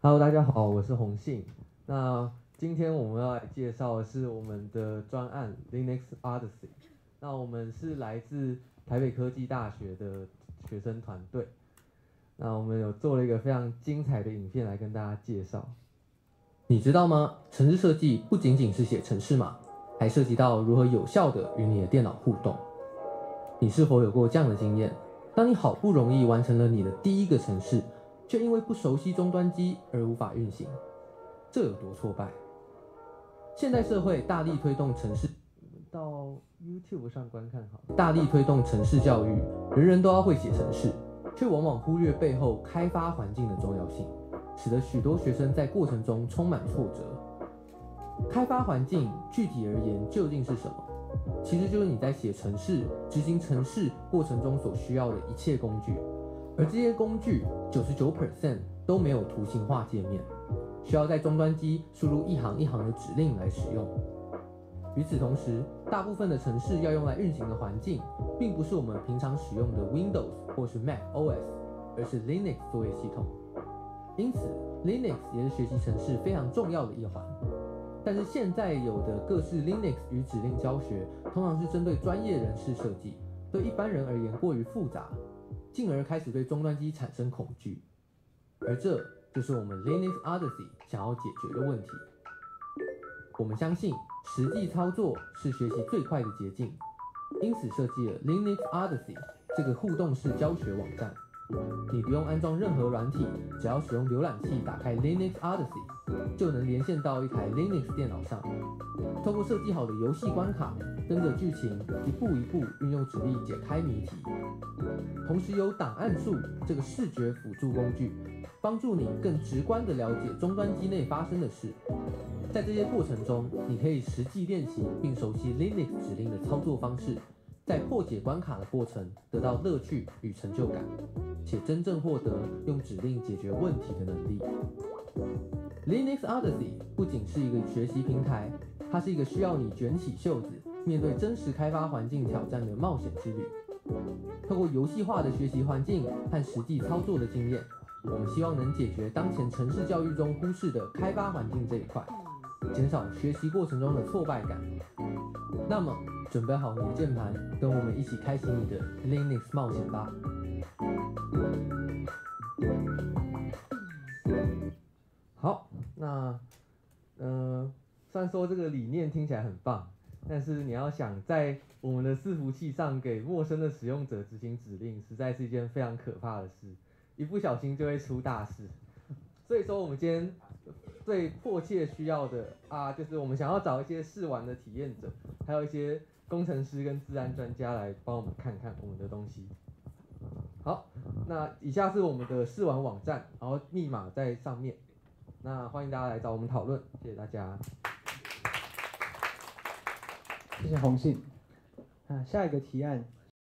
Hello，大家好，我是洪信。那今天我们要来介绍的是我们的专案 Linux Odyssey。那我们是来自台北科技大学的学生团队。那我们有做了一个非常精彩的影片来跟大家介绍。你知道吗？程式设计不仅仅是写程式码，还涉及到如何有效地与你的电脑互动。你是否有过这样的经验？当你好不容易完成了你的第一个程式，却因为不熟悉终端机而无法运行，这有多挫败？现代社会大力推动程式，我们到 YouTube 上观看好了。大力推动程式教育，人人都要会写程式，却往往忽略背后开发环境的重要性，使得许多学生在过程中充满挫折。开发环境具体而言究竟是什么？其实就是你在写程式、执行程式过程中所需要的一切工具，而这些工具99% 都没有图形化界面，需要在终端机输入一行一行的指令来使用。与此同时，大部分的程式要用来运行的环境，并不是我们平常使用的 Windows 或是 Mac OS， 而是 Linux 作业系统。因此 Linux 也是学习程式非常重要的一环。但是现在有的各式 Linux 与指令教学，通常是针对专业人士设计，对一般人而言过于复杂，进而开始对终端机产生恐惧。而这就是我们 Linux Odyssey 想要解决的问题。我们相信实际操作是学习最快的捷径，因此设计了 Linux Odyssey 这个互动式教学网站。你不用安装任何软体，只要使用浏览器打开 Linux Odyssey， 就能连线到一台 Linux 电脑上。透过设计好的游戏关卡，跟着剧情一步一步运用指令解开谜题。同时有档案数这个视觉辅助工具，帮助你更直观地了解终端机内发生的事。在这些过程中，你可以实际练习并熟悉 Linux 指令的操作方式，在破解关卡的过程得到乐趣与成就感，且真正获得用指令解决问题的能力。Linux Odyssey 不仅是一个学习平台，它是一个需要你卷起袖子，面对真实开发环境挑战的冒险之旅。透过游戏化的学习环境和实际操作的经验，我们希望能解决当前程式教育中忽视的开发环境这一块，减少学习过程中的挫败感。那么，准备好你的键盘，跟我们一起开启你的 Linux 冒险吧。好，那虽然说这个理念听起来很棒，但是你要想在我们的伺服器上给陌生的使用者执行指令，实在是一件非常可怕的事，一不小心就会出大事。所以说，我们今天最迫切需要的就是我们想要找一些试玩的体验者，还有一些工程师跟资安专家来帮我们看看我们的东西。好，那以下是我们的试玩网站，然后密码在上面。那欢迎大家来找我们讨论，谢谢大家。 谢谢洪信。下一个提案